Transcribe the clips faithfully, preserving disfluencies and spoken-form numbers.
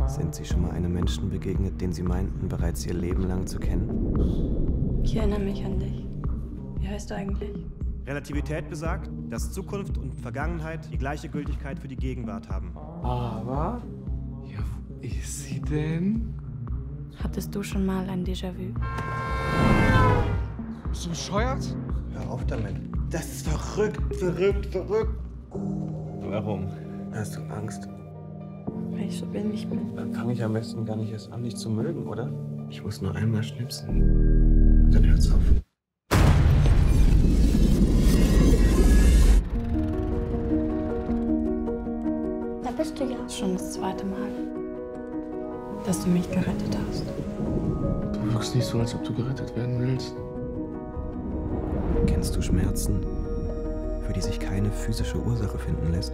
Sind Sie schon mal einem Menschen begegnet, den Sie meinten, bereits Ihr Leben lang zu kennen? Ich erinnere mich an dich. Wie heißt du eigentlich? Relativität besagt, dass Zukunft und Vergangenheit die gleiche Gültigkeit für die Gegenwart haben. Aber, ja, wo ist sie denn? Hattest du schon mal ein Déjà-vu? Bist du bescheuert? Hör auf damit. Das ist verrückt, verrückt, verrückt. Warum? Hast du Angst? Weil ich so bin, wie ich bin. Dann fange ich am besten gar nicht erst an, dich zu mögen, oder? Ich muss nur einmal schnipsen. Und dann hört's auf. Da bist du ja. Das ist schon das zweite Mal, dass du mich gerettet hast. Du wirkst nicht so, als ob du gerettet werden willst. Kennst du Schmerzen, für die sich keine physische Ursache finden lässt?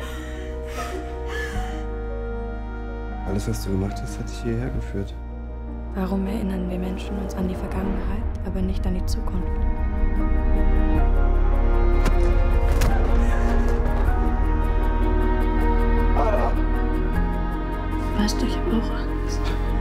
Alles, was du gemacht hast, hat dich hierher geführt. Warum erinnern wir Menschen uns an die Vergangenheit, aber nicht an die Zukunft? Weißt du, ich habe auch Angst.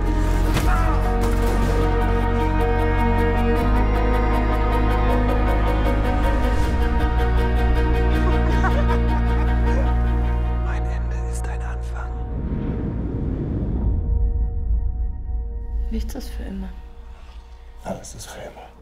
Mein Ende ist ein Anfang. Nichts ist für immer. Alles ist für immer.